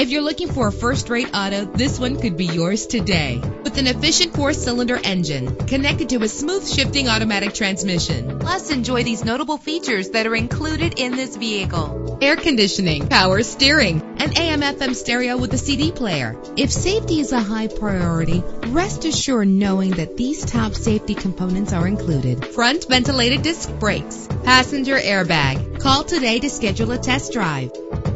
If you're looking for a first-rate auto, this one could be yours today. With an efficient 4-cylinder engine connected to a smooth shifting automatic transmission. Plus, enjoy these notable features that are included in this vehicle: air conditioning, power steering, an AM/FM stereo with a CD player. If safety is a high priority, rest assured knowing that these top safety components are included: front ventilated disc brakes, passenger airbag. Call today to schedule a test drive.